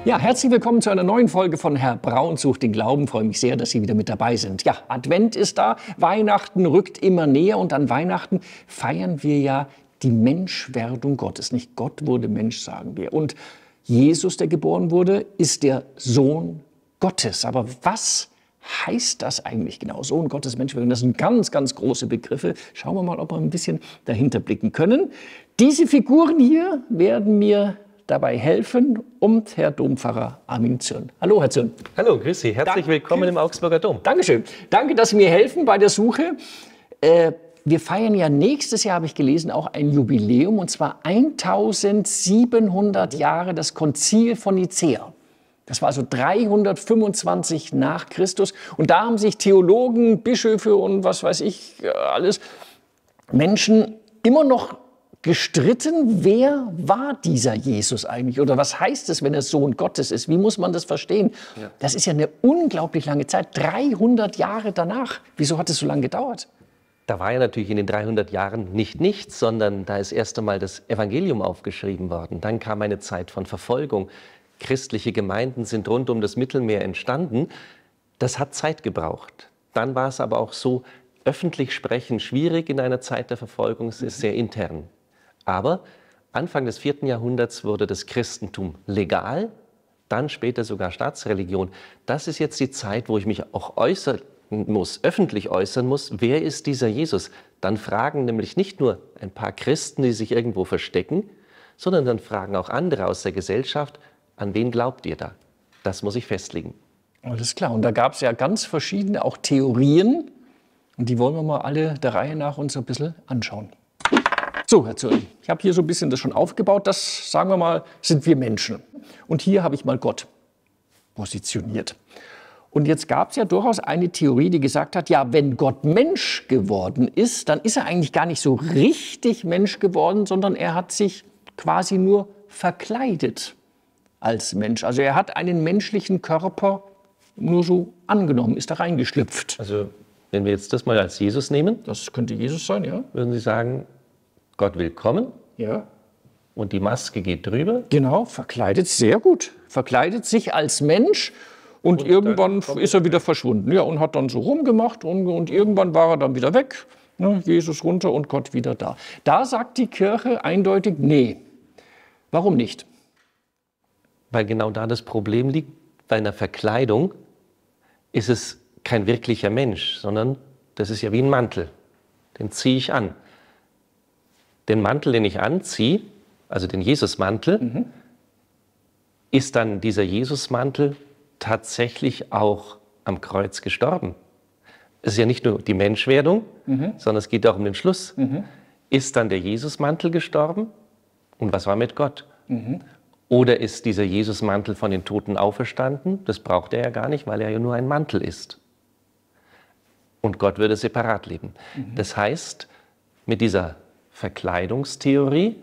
Ja, herzlich willkommen zu einer neuen Folge von Herr Braun sucht den Glauben. Ich freue mich sehr, dass Sie wieder mit dabei sind. Ja, Advent ist da, Weihnachten rückt immer näher und an Weihnachten feiern wir ja die Menschwerdung Gottes. Nicht Gott wurde Mensch, sagen wir. Und Jesus, der geboren wurde, ist der Sohn Gottes. Aber was heißt das eigentlich genau? Sohn Gottes, Menschwerdung, das sind ganz, ganz große Begriffe. Schauen wir mal, ob wir ein bisschen dahinter blicken können. Diese Figuren hier werden mir dabei helfen und Herr Dompfarrer Armin Zürn. Hallo, Herr Zürn. Hallo, grüß Sie. Herzlich willkommen im Augsburger Dom. Dankeschön. Danke, dass Sie mir helfen bei der Suche. Wir feiern ja nächstes Jahr, habe ich gelesen, auch ein Jubiläum, und zwar 1700 Jahre das Konzil von Nicäa. Das war also 325 nach Christus. Und da haben sich Theologen, Bischöfe und was weiß ich alles, Menschen immer noch gestritten, wer war dieser Jesus eigentlich? Oder was heißt es, wenn er Sohn Gottes ist? Wie muss man das verstehen? Ja. Das ist ja eine unglaublich lange Zeit, 300 Jahre danach. Wieso hat es so lange gedauert? Da war ja natürlich in den 300 Jahren nicht nichts, sondern da ist erst einmal das Evangelium aufgeschrieben worden. Dann kam eine Zeit von Verfolgung. Christliche Gemeinden sind rund um das Mittelmeer entstanden. Das hat Zeit gebraucht. Dann war es aber auch so, öffentlich sprechen schwierig in einer Zeit der Verfolgung. Es ist sehr intern. Aber Anfang des 4. Jahrhunderts wurde das Christentum legal, dann später sogar Staatsreligion. Das ist jetzt die Zeit, wo ich mich auch äußern muss, öffentlich äußern muss, wer ist dieser Jesus? Dann fragen nämlich nicht nur ein paar Christen, die sich irgendwo verstecken, sondern dann fragen auch andere aus der Gesellschaft, an wen glaubt ihr da? Das muss ich festlegen. Alles klar. Und da gab es ja ganz verschiedene auch Theorien. Und die wollen wir mal alle der Reihe nach uns ein bisschen anschauen. So, Herr Zürn, ich habe hier so ein bisschen das schon aufgebaut. Das, sagen wir mal, sind wir Menschen. Und hier habe ich mal Gott positioniert. Und jetzt gab es ja durchaus eine Theorie, die gesagt hat, ja, wenn Gott Mensch geworden ist, dann ist er eigentlich gar nicht so richtig Mensch geworden, sondern er hat sich quasi nur verkleidet als Mensch. Also er hat einen menschlichen Körper nur so angenommen, ist da reingeschlüpft. Also wenn wir jetzt das mal als Jesus nehmen, das könnte Jesus sein, ja. Würden Sie sagen, Gott will kommen, ja, und die Maske geht drüber? Genau, verkleidet, sehr gut. Verkleidet sich als Mensch und irgendwann ist er wieder verschwunden. Ja, und hat dann so rumgemacht und irgendwann war er dann wieder weg. Ne, Jesus runter und Gott wieder da. Da sagt die Kirche eindeutig, nee. Warum nicht? Weil genau da das Problem liegt. Bei einer Verkleidung ist es kein wirklicher Mensch, sondern das ist ja wie ein Mantel. Den ziehe ich an. Den Mantel, den ich anziehe, also den Jesusmantel, ist dann dieser Jesusmantel tatsächlich auch am Kreuz gestorben. Es ist ja nicht nur die Menschwerdung, sondern es geht auch um den Schluss. Ist dann der Jesusmantel gestorben? Und was war mit Gott? Oder ist dieser Jesusmantel von den Toten auferstanden? Das braucht er ja gar nicht, weil er ja nur ein Mantel ist. Und Gott würde separat leben. Das heißt, mit dieser Verkleidungstheorie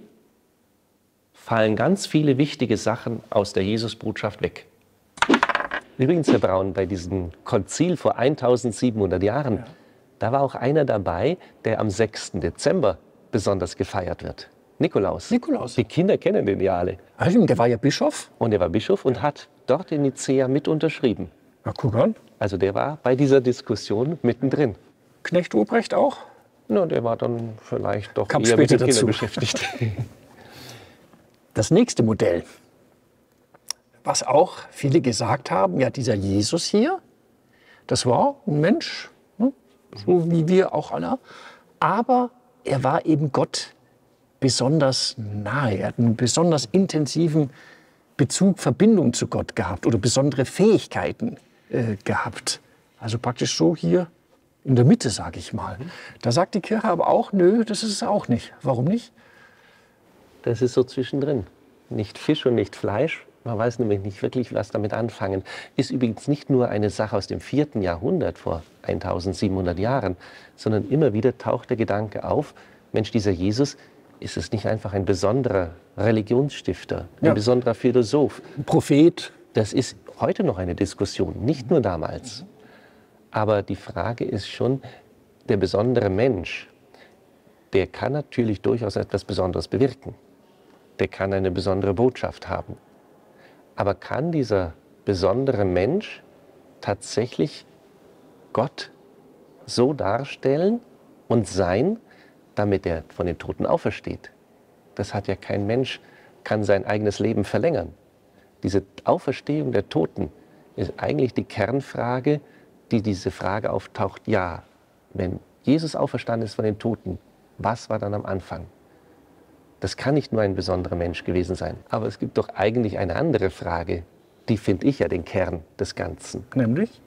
fallen ganz viele wichtige Sachen aus der Jesusbotschaft weg. Übrigens, Herr Braun, bei diesem Konzil vor 1700 Jahren, da war auch einer dabei, der am 6. Dezember besonders gefeiert wird. Nikolaus. Nikolaus. Die Kinder kennen den ja alle. Also, der war ja Bischof. Und er war Bischof und hat dort in Nicäa mit unterschrieben. Na, guck an. Also der war bei dieser Diskussion mittendrin. Knecht Ruprecht auch? Na, der war dann vielleicht doch Kam eher mit später den Kindern dazu. beschäftigt. Das nächste Modell, was auch viele gesagt haben, ja, dieser Jesus hier, das war ein Mensch, ne? So wie wir auch alle, aber er war eben Gott besonders nahe, er hat einen besonders intensiven Bezug, Verbindung zu Gott gehabt oder besondere Fähigkeiten gehabt. Also praktisch so hier in der Mitte, sage ich mal. Da sagt die Kirche aber auch, nö, das ist es auch nicht. Warum nicht? Das ist so zwischendrin. Nicht Fisch und nicht Fleisch. Man weiß nämlich nicht wirklich, was damit anfangen. Ist übrigens nicht nur eine Sache aus dem 4. Jahrhundert, vor 1700 Jahren, sondern immer wieder taucht der Gedanke auf, Mensch, dieser Jesus, ist es nicht einfach ein besonderer Religionsstifter, ein besonderer Philosoph? Ein Prophet. Das ist heute noch eine Diskussion, nicht nur damals. Aber die Frage ist schon, der besondere Mensch, der kann natürlich durchaus etwas Besonderes bewirken. Der kann eine besondere Botschaft haben. Aber kann dieser besondere Mensch tatsächlich Gott so darstellen und sein, damit er von den Toten aufersteht? Das hat ja kein Mensch, kann sein eigenes Leben verlängern. Diese Auferstehung der Toten ist eigentlich die Kernfrage, die diese Frage auftaucht, ja, wenn Jesus auferstanden ist von den Toten, was war dann am Anfang? Das kann nicht nur ein besonderer Mensch gewesen sein. Aber es gibt doch eigentlich eine andere Frage, die finde ich ja den Kern des Ganzen. Nämlich?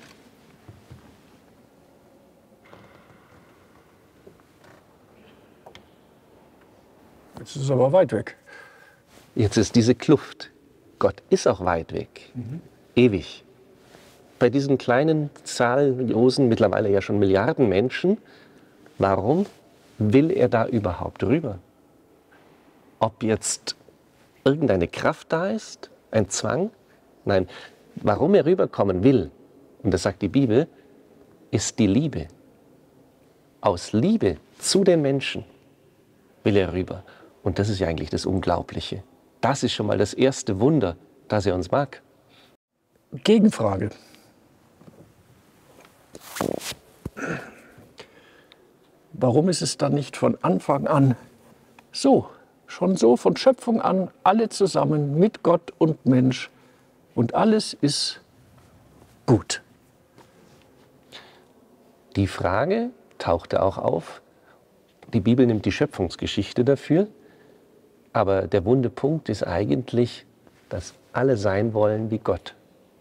Jetzt ist es aber weit weg. Jetzt ist diese Kluft. Gott ist auch weit weg, ewig. Bei diesen kleinen, zahllosen, mittlerweile ja schon Milliarden Menschen, warum will er da überhaupt rüber? Ob jetzt irgendeine Kraft da ist, ein Zwang? Nein, warum er rüberkommen will, und das sagt die Bibel, ist die Liebe. Aus Liebe zu den Menschen will er rüber. Und das ist ja eigentlich das Unglaubliche. Das ist schon mal das erste Wunder, dass er uns mag. Gegenfrage. Warum ist es dann nicht von Anfang an so, schon so von Schöpfung an, alle zusammen mit Gott und Mensch und alles ist gut? Die Frage tauchte auch auf. Die Bibel nimmt die Schöpfungsgeschichte dafür. Aber der wunde Punkt ist eigentlich, dass alle sein wollen wie Gott.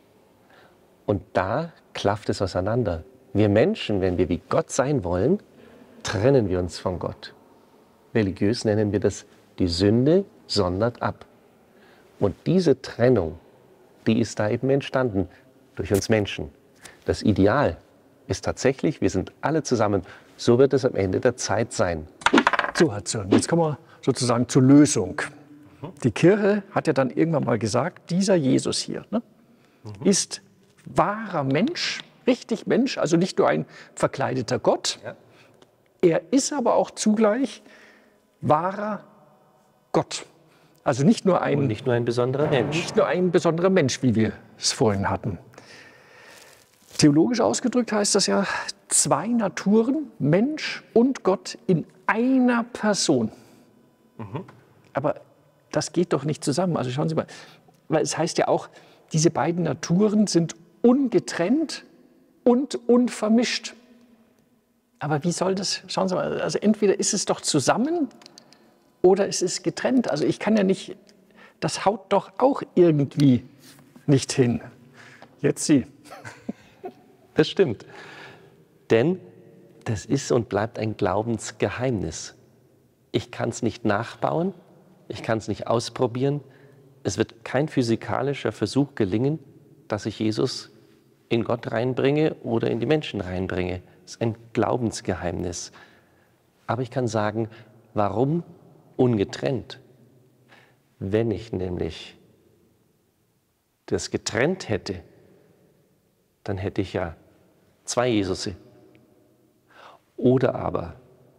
Und da klafft es auseinander. Wir Menschen, wenn wir wie Gott sein wollen, trennen wir uns von Gott. Religiös nennen wir das, die Sünde sondert ab. Und diese Trennung, die ist da eben entstanden durch uns Menschen. Das Ideal ist tatsächlich, wir sind alle zusammen. So wird es am Ende der Zeit sein. So, Herr Zürn, jetzt kommen wir sozusagen zur Lösung. Die Kirche hat ja dann irgendwann mal gesagt, dieser Jesus hier ist wahrer Mensch, richtig Mensch, also nicht nur ein verkleideter Gott. Ja. Er ist aber auch zugleich wahrer Gott. Also nicht nur ein besonderer Mensch. Nicht nur ein besonderer Mensch, wie wir es vorhin hatten. Theologisch ausgedrückt heißt das ja, zwei Naturen, Mensch und Gott in einer Person. Aber das geht doch nicht zusammen. Also schauen Sie mal, weil es heißt ja auch, diese beiden Naturen sind ungetrennt und unvermischt. Aber wie soll das, schauen Sie mal, also entweder ist es doch zusammen oder es ist getrennt. Also ich kann ja nicht, das haut doch auch irgendwie nicht hin. Jetzt Sie. Das stimmt. Denn das ist und bleibt ein Glaubensgeheimnis. Ich kann es nicht nachbauen, ich kann es nicht ausprobieren. Es wird kein physikalischer Versuch gelingen, dass ich Jesus in Gott reinbringe oder in die Menschen reinbringe. Es ist ein Glaubensgeheimnis. Aber ich kann sagen, warum ungetrennt? Wenn ich nämlich das getrennt hätte, dann hätte ich ja zwei Jesusse. Oder aber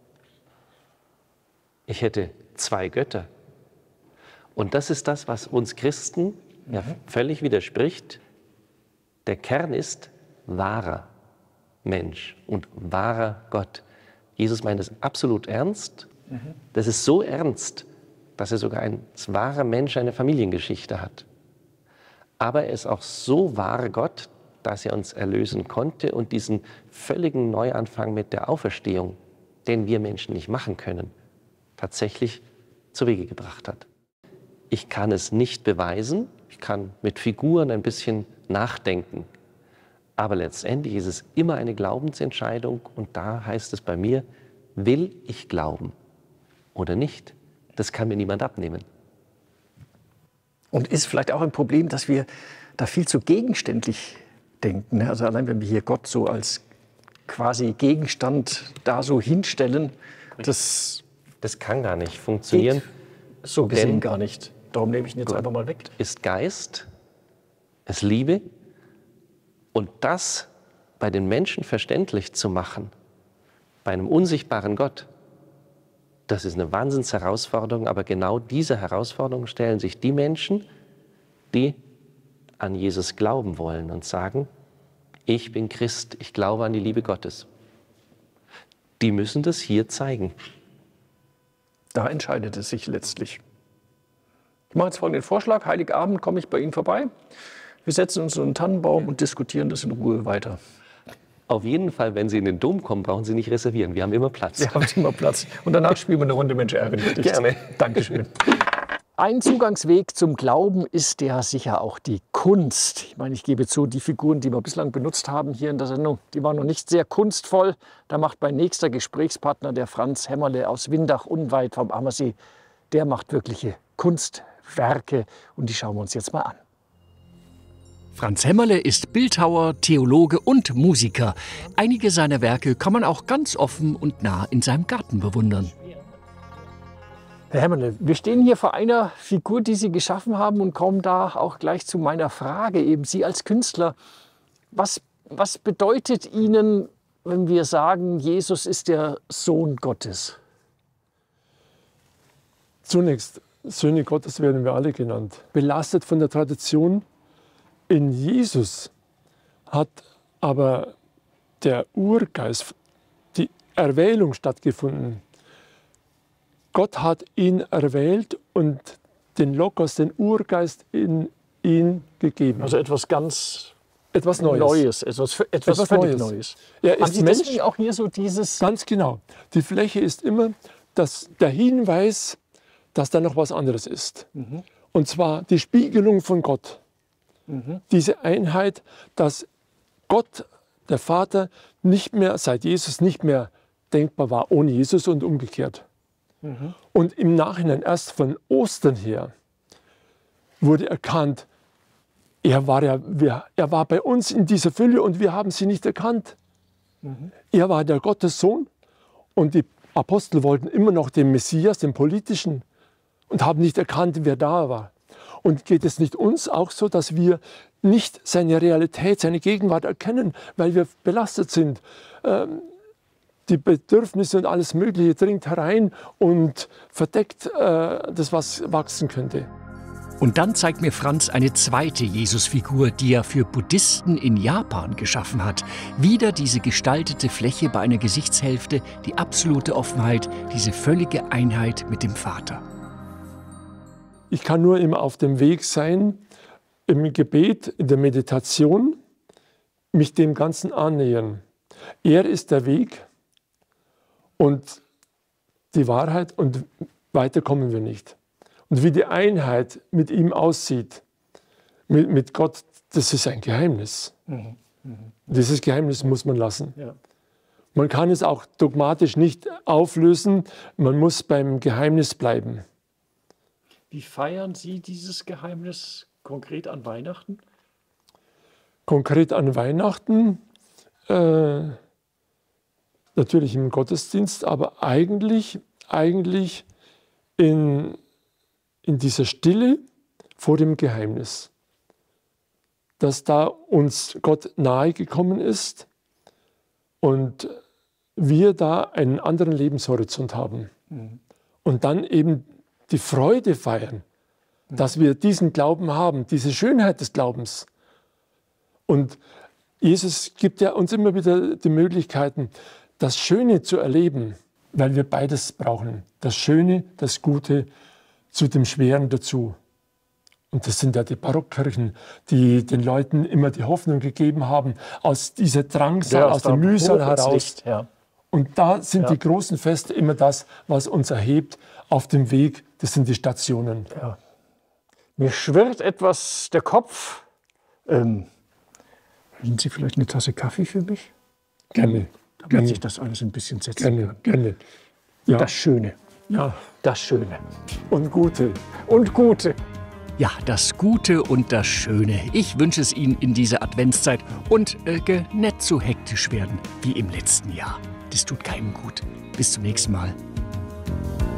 ich hätte zwei Götter. Und das ist das, was uns Christen ja völlig widerspricht. Der Kern ist wahrer Mensch und wahrer Gott. Jesus meint es absolut ernst. Das ist so ernst, dass er sogar als wahrer Mensch eine Familiengeschichte hat. Aber er ist auch so wahrer Gott, dass er uns erlösen konnte und diesen völligen Neuanfang mit der Auferstehung, den wir Menschen nicht machen können, tatsächlich zu Wege gebracht hat. Ich kann es nicht beweisen, ich kann mit Figuren ein bisschen nachdenken, aber letztendlich ist es immer eine Glaubensentscheidung und da heißt es bei mir, will ich glauben oder nicht? Das kann mir niemand abnehmen. Und ist vielleicht auch ein Problem, dass wir da viel zu gegenständlich denken. Also allein wenn wir hier Gott so als quasi Gegenstand da so hinstellen, das kann gar nicht funktionieren. So gesehen gar nicht. Darum nehme ich ihn jetzt einfach mal weg. Ist Geist, ist Liebe und das bei den Menschen verständlich zu machen, bei einem unsichtbaren Gott, das ist eine Wahnsinnsherausforderung, aber genau diese Herausforderung stellen sich die Menschen, die an Jesus glauben wollen und sagen, ich bin Christ, ich glaube an die Liebe Gottes. Die müssen das hier zeigen. Da entscheidet es sich letztlich. Ich mache jetzt folgenden Vorschlag. Heiligabend komme ich bei Ihnen vorbei. Wir setzen uns unter einen Tannenbaum und diskutieren das in Ruhe weiter. Auf jeden Fall, wenn Sie in den Dom kommen, brauchen Sie nicht reservieren. Wir haben immer Platz. Wir haben immer Platz. Und danach spielen wir eine Runde Mensch ärgere dich. Gerne. Dankeschön. Ein Zugangsweg zum Glauben ist ja sicher auch die Kunst. Ich meine, ich gebe zu, die Figuren, die wir bislang benutzt haben hier in der Sendung, die waren noch nicht sehr kunstvoll. Da macht mein nächster Gesprächspartner, der Franz Hämmerle aus Windach, unweit vom Ammersee, der macht wirkliche Kunstwerke. Und die schauen wir uns jetzt mal an. Franz Hämmerle ist Bildhauer, Theologe und Musiker. Einige seiner Werke kann man auch ganz offen und nah in seinem Garten bewundern. Herr Hämmerle, wir stehen hier vor einer Figur, die Sie geschaffen haben und kommen da auch gleich zu meiner Frage. Eben Sie als Künstler, was bedeutet Ihnen, wenn wir sagen, Jesus ist der Sohn Gottes? Zunächst, Söhne Gottes werden wir alle genannt. Belastet von der Tradition. In Jesus hat aber der Urgeist, die Erwählung stattgefunden. Gott hat ihn erwählt und den Logos, den Urgeist in ihn gegeben. Also etwas ganz etwas Neues. Etwas völlig Neues. Er Haben ist Sie Mensch. deswegen auch hier so dieses... Ganz genau. Die Fläche ist immer der Hinweis, dass da noch was anderes ist. Und zwar die Spiegelung von Gott. Diese Einheit, dass Gott, der Vater, nicht mehr, seit Jesus nicht mehr denkbar war ohne Jesus und umgekehrt. Und im Nachhinein, erst von Ostern her, wurde erkannt, er war bei uns in dieser Fülle und wir haben sie nicht erkannt. Er war der Gottessohn und die Apostel wollten immer noch den Messias, den politischen, und haben nicht erkannt, wer da war. Und geht es nicht uns auch so, dass wir nicht seine Realität, seine Gegenwart erkennen, weil wir belastet sind? Die Bedürfnisse und alles Mögliche dringt herein und verdeckt das, was wachsen könnte. Und dann zeigt mir Franz eine zweite Jesusfigur, die er für Buddhisten in Japan geschaffen hat. Wieder diese gestaltete Fläche bei einer Gesichtshälfte, die absolute Offenheit, diese völlige Einheit mit dem Vater. Ich kann nur immer auf dem Weg sein, im Gebet, in der Meditation, mich dem Ganzen annähern. Er ist der Weg und die Wahrheit und weiter kommen wir nicht. Und wie die Einheit mit ihm aussieht, mit Gott, das ist ein Geheimnis. Dieses Geheimnis muss man lassen. Ja. Man kann es auch dogmatisch nicht auflösen, man muss beim Geheimnis bleiben. Wie feiern Sie dieses Geheimnis konkret an Weihnachten? Konkret an Weihnachten, natürlich im Gottesdienst, aber eigentlich in dieser Stille vor dem Geheimnis. Dass da uns Gott nahe gekommen ist und wir da einen anderen Lebenshorizont haben. Und dann eben die Freude feiern, dass wir diesen Glauben haben, diese Schönheit des Glaubens. Und Jesus gibt ja uns immer wieder die Möglichkeiten, das Schöne zu erleben, weil wir beides brauchen. Das Schöne, das Gute zu dem Schweren dazu. Und das sind ja die Barockkirchen, die den Leuten immer die Hoffnung gegeben haben, aus dieser Drangsal, aus der Mühsal heraus. Ja. Und da sind die großen Feste immer das, was uns erhebt auf dem Weg. Das sind die Stationen. Ja. Mir schwirrt etwas der Kopf. Haben Sie vielleicht eine Tasse Kaffee für mich? Gerne. Damit sich das alles ein bisschen setzen kann. Gerne. Ja. Das Schöne. Ja. Das Schöne. Und Gute. Und Gute. Ja, das Gute und das Schöne. Ich wünsche es Ihnen in dieser Adventszeit und nicht so hektisch werden wie im letzten Jahr. Das tut keinem gut. Bis zum nächsten Mal.